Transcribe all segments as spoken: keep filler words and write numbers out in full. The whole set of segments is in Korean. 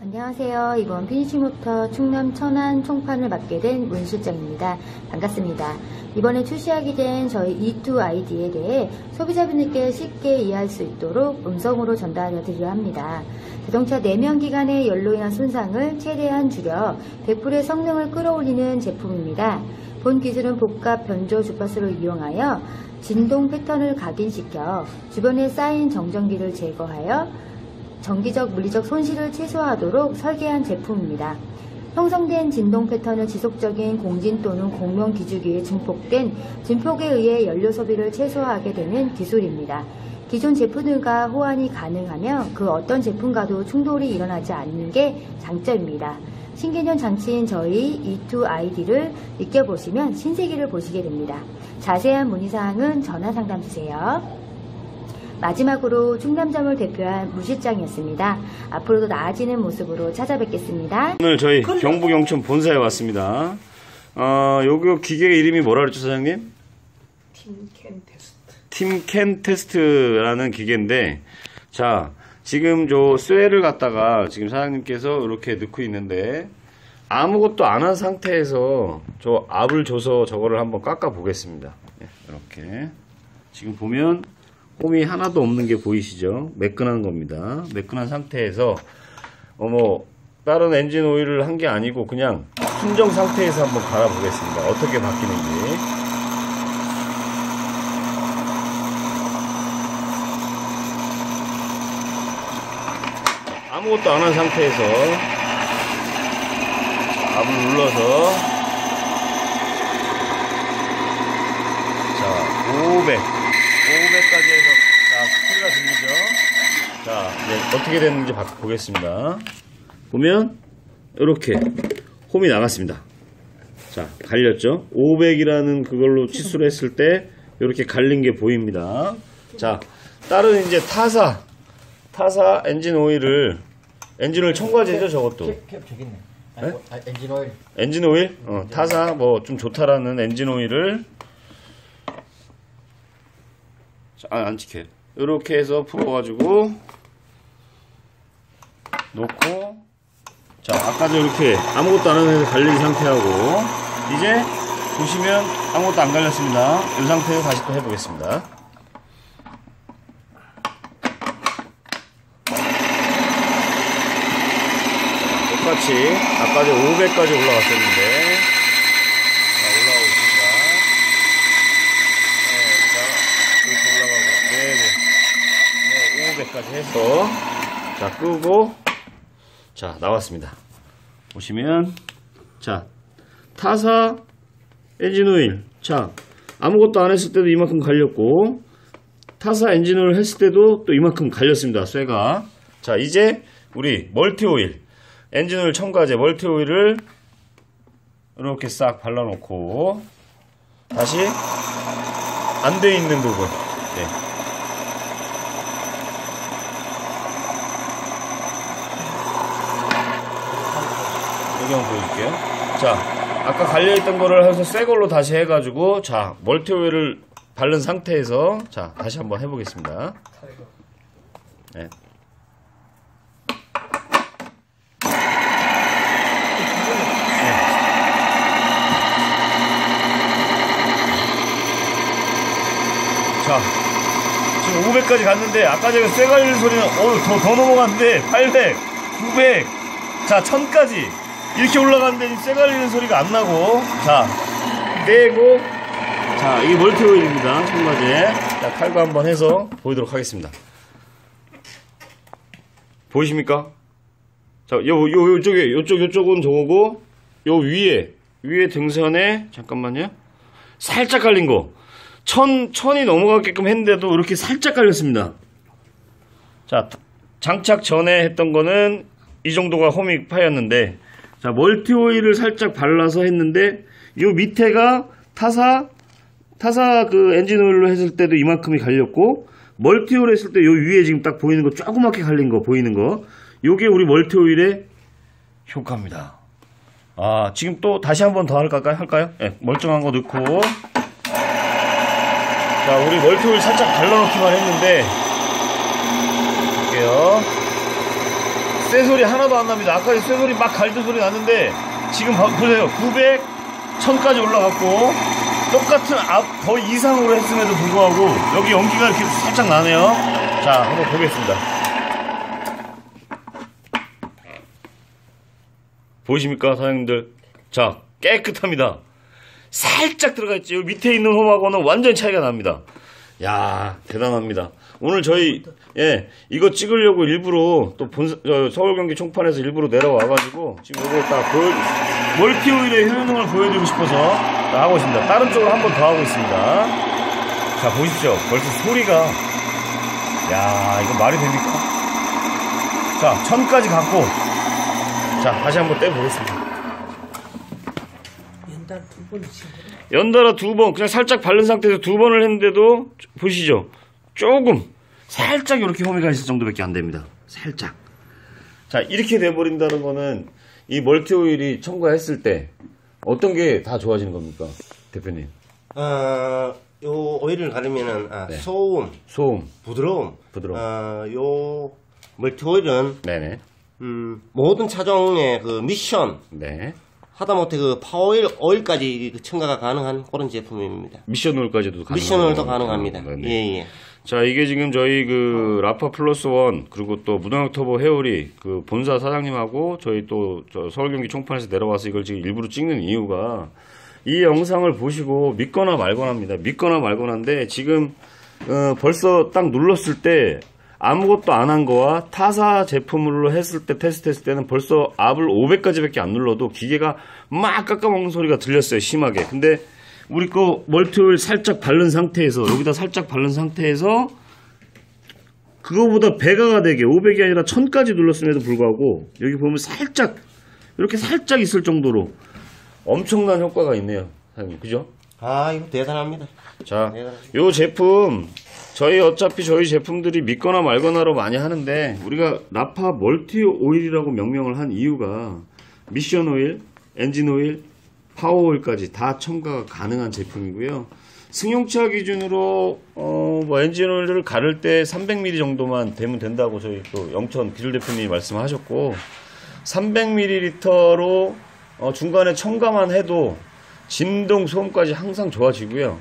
안녕하세요. 이번 피니쉬모터 충남 천안 총판을 맡게 된 문 실장입니다. 반갑습니다. 이번에 출시하게 된 저희 이 투 아이디에 대해 소비자분들께 쉽게 이해할 수 있도록 음성으로 전달해 드리려 합니다. 자동차 내면 기관의 열로 인한 손상을 최대한 줄여 백 퍼센트의 성능을 끌어올리는 제품입니다. 본 기술은 복합 변조 주파수를 이용하여 진동 패턴을 각인시켜 주변에 쌓인 정전기를 제거하여 전기적 물리적 손실을 최소화하도록 설계한 제품입니다. 형성된 진동 패턴은 지속적인 공진 또는 공명 기주기에 증폭된 증폭에 의해 연료 소비를 최소화하게 되는 기술입니다. 기존 제품들과 호환이 가능하며 그 어떤 제품과도 충돌이 일어나지 않는 게 장점입니다. 신개념 장치인 저희 이 투 아이디를 느껴보시면 신세계를 보시게 됩니다. 자세한 문의사항은 전화 상담 주세요. 마지막으로 충남점을 대표한 무 실장이었습니다. 앞으로도 나아지는 모습으로 찾아뵙겠습니다. 오늘 저희 경북 영천 본사에 왔습니다. 어, 요거 기계 이름이 뭐라 그랬죠, 사장님? 팀캔 테스트. 팀캔 테스트라는 기계인데, 자, 지금 저 쇠를 갖다가 지금 사장님께서 이렇게 넣고 있는데, 아무것도 안 한 상태에서 저 압을 줘서 저거를 한번 깎아 보겠습니다. 이렇게. 지금 보면, 홈이 하나도 없는 게 보이시죠? 매끈한 겁니다. 매끈한 상태에서 어 뭐 다른 엔진 오일을 한 게 아니고 그냥 순정 상태에서 한번 갈아 보겠습니다. 어떻게 바뀌는지. 아무것도 안 한 상태에서 압을 눌러서 자 오백 오백까지 해서 자 소리가 들리죠. 자 이제 어떻게 됐는지 보겠습니다. 보면 이렇게 홈이 나갔습니다. 자 갈렸죠. 오백이라는 그걸로 치수를 했을 때 이렇게 갈린 게 보입니다. 자 다른 이제 타사 타사 엔진 오일을 엔진 오일 첨가제죠. 저것도 캡, 캡 저기 있네. 아니, 네? 아, 엔진 오일. 엔진 오일 어, 타사 뭐 좀 좋다라는 엔진 오일을 아, 안 지켜요. 이렇게 해서 풀어가지고 놓고 자 아까도 이렇게 아무것도 안 하면서 갈린 상태하고 이제 보시면 아무것도 안 갈렸습니다. 이 상태에서 다시 또 해보겠습니다. 똑같이 아까 전 오백까지 올라갔었는데 까지 해서 자 끄고 자 나왔습니다. 보시면 자 타사 엔진 오일 자 아무것도 안 했을 때도 이만큼 갈렸고 타사 엔진 오일 했을 때도 또 이만큼 갈렸습니다. 쇠가. 자 이제 우리 멀티 오일 엔진 오일 첨가제 멀티 오일을 이렇게 싹 발라놓고 다시 안 돼 있는 부분 네. 여기 한번 보여줄게요. 자, 아까 갈려있던 거를 해서 새 걸로 다시 해가지고, 자, 멀티 오일을 바른 상태에서, 자, 다시 한번 해보겠습니다. 네. 자, 지금 오백까지 갔는데, 아까 전에 새 갈리는 소리는, 어, 더, 더 넘어갔는데, 팔백, 구백, 자, 천까지. 이렇게 올라가는데 쇠 갈리는 소리가 안 나고 자 떼고 자 이게 멀티 오일입니다. 첨가제. 자 탈거 한번 해서 보이도록 하겠습니다. 보이십니까? 자 요 요 요쪽에 요쪽 요쪽은 저거고 요 위에 위에 등선에 잠깐만요. 살짝 갈린 거 천 천이 넘어가게끔 했는데도 이렇게 살짝 갈렸습니다. 자 장착 전에 했던 거는 이 정도가 홈이 파였는데 자, 멀티 오일을 살짝 발라서 했는데, 요 밑에가 타사, 타사 그 엔진 오일로 했을 때도 이만큼이 갈렸고, 멀티 오일 했을 때 요 위에 지금 딱 보이는 거, 조그맣게 갈린 거, 보이는 거, 요게 우리 멀티 오일의 효과입니다. 아, 지금 또 다시 한번 더 할까요? 할까요? 네, 멀쩡한 거 넣고, 자, 우리 멀티 오일 살짝 발라놓기만 했는데, 볼게요. 쇠소리 하나도 안 납니다. 아까 쇠소리 막 갈던 소리 났는데 지금 봐, 보세요. 구백, 천까지 올라갔고 똑같은 앞 더 이상으로 했음에도 불구하고 여기 연기가 이렇게 살짝 나네요. 자, 한번 보겠습니다. 보이십니까, 사장님들? 자, 깨끗합니다. 살짝 들어가 있지. 여기 밑에 있는 홈하고는 완전히 차이가 납니다. 야, 대단합니다. 오늘 저희 예 이거 찍으려고 일부러 또 본 서울 경기 총판에서 일부러 내려와가지고 지금 이거 딱 보여 멀티 오일의 효능을 보여드리고 싶어서 하고 있습니다. 다른 쪽으로 한 번 더 하고 있습니다. 자, 보십시오. 벌써 소리가 야, 이거 말이 됩니까? 자, 천까지 갔고 자, 다시 한번 떼보겠습니다. 연달 두 번이지. 연달아 두 번, 그냥 살짝 바른 상태에서 두 번을 했는데도 보시죠. 조금 살짝 이렇게 홈이가 있을 정도밖에 안 됩니다. 살짝. 자, 이렇게 돼버린다는 거는 이 멀티 오일이 첨가했을 때 어떤 게 다 좋아지는 겁니까, 대표님? 어, 요 오일을 가르면은 아, 네. 소음, 소음, 부드러움, 부드러움. 어, 요 멀티 오일은 네네. 음, 모든 차종의 그 미션, 네. 하다못해 그 파워오일 오일까지 그 첨가가 가능한 그런 제품입니다. 미션 오일까지도 가능합니다. 미션 오일도 가능합니다. 네네. 예, 예. 자, 이게 지금 저희 그 라파 플러스 원 그리고 또 무동력 터보 해오리 그 본사 사장님하고 저희 또 저 서울 경기 총판에서 내려와서 이걸 지금 일부러 찍는 이유가 이 영상을 보시고 믿거나 말거나입니다. 믿거나 말거나인데 지금 어, 벌써 딱 눌렀을 때 아무것도 안 한 거와 타사 제품으로 했을 때 테스트했을 때는 벌써 압을 오백까지밖에 안 눌러도 기계가 막 깎아먹는 소리가 들렸어요. 심하게. 근데 우리 거 멀티오일 살짝 바른 상태에서 여기다 살짝 바른 상태에서 그거보다 배가가 되게 오백이 아니라 천까지 눌렀음에도 불구하고 여기 보면 살짝 이렇게 살짝 있을 정도로 엄청난 효과가 있네요. 사장님, 그죠? 아, 이거 대단합니다. 자, 대단합니다. 요 제품 저희 어차피 저희 제품들이 믿거나 말거나로 많이 하는데 우리가 라파 멀티 오일이라고 명명을 한 이유가 미션 오일, 엔진 오일, 파워 오일까지 다 첨가가 가능한 제품이고요. 승용차 기준으로 어, 뭐 엔진 오일을 가를 때 삼백 밀리리터 정도만 되면 된다고 저희 또 영천 기술 대표님이 말씀하셨고 삼백 밀리리터로 어, 중간에 첨가만 해도 진동 소음까지 항상 좋아지고요.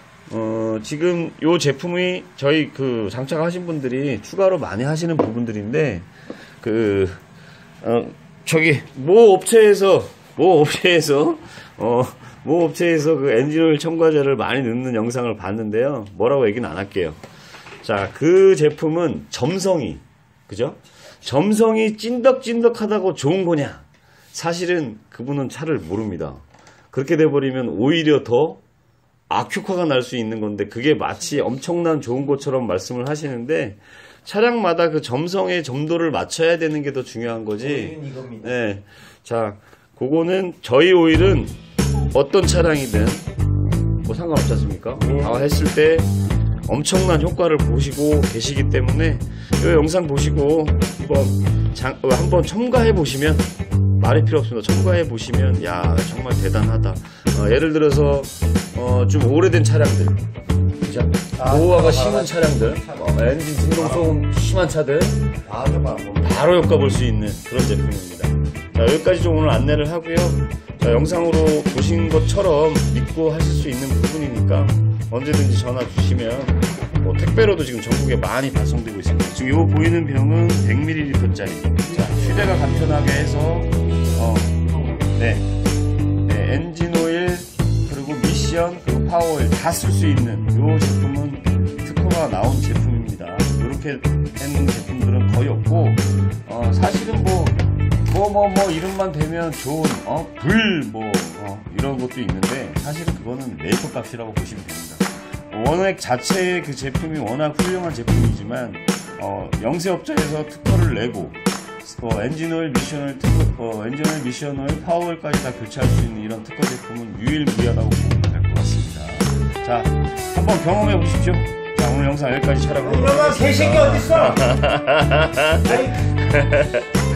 어, 지금 요 제품이 저희 그 장착하신 분들이 추가로 많이 하시는 부분들인데 그 어, 저기 모 업체에서 모 업체에서 어, 모 업체에서 그 엔진오일 첨가제를 많이 넣는 영상을 봤는데요. 뭐라고 얘기는 안 할게요. 자, 그 제품은 점성이 그죠? 점성이 찐덕찐덕하다고 좋은 거냐? 사실은 그분은 차를 모릅니다. 그렇게 돼버리면 오히려 더 악효과가 날 수 있는 건데 그게 마치 엄청난 좋은 것처럼 말씀을 하시는데 차량마다 그 점성의 점도를 맞춰야 되는 게 더 중요한 거지. 이겁니다. 네. 자, 그거는 저희 오일은 어떤 차량이든 뭐 상관없지 않습니까? 다 했을 때 엄청난 효과를 보시고 계시기 때문에 이 영상 보시고 한번, 장, 한번 첨가해 보시면 말이 필요 없습니다. 첨가해 보시면 야 정말 대단하다. 어, 예를 들어서 어, 좀 오래된 차량들, 그죠? 보호화가 심한 차량들, 어, 엔진 진동 소음 심한 차들 아, 저봐. 바로 효과 볼 수 있는 그런 제품입니다. 자, 여기까지 좀 오늘 안내를 하고요. 자, 영상으로 보신 것처럼 믿고 하실 수 있는 부분이니까 언제든지 전화 주시면 뭐 택배로도 지금 전국에 많이 발송되고 있습니다. 지금 이 보이는 병은 백 밀리리터짜리. 자, 휴대가 간편하게 해서 어, 네, 네, 엔진 오일 그리고 미션 그리고 파워 오일 다 쓸 수 있는 이 제품은 특허가 나온 제품입니다. 이렇게 된 제품들은 거의 없고 어, 사실은 뭐 뭐 뭐 뭐 이름만 되면 좋은 어, 불 뭐 어, 이런 것도 있는데 사실은 그거는 메이커 값이라고 보시면 됩니다. 원액 자체의 그 제품이 워낙 훌륭한 제품이지만 어, 영세업자에서 특허를 내고 어, 엔진오일, 미션오일, 특허, 어, 엔진오일, 미션오일, 파워오일까지 다 교체할 수 있는 이런 특허 제품은 유일무이하다고 보면 될 것 같습니다. 자, 한번 경험해 보십시오. 자, 오늘 영상 여기까지 촬영하도록 이놈아 개새끼 어딨어? 하겠습니다.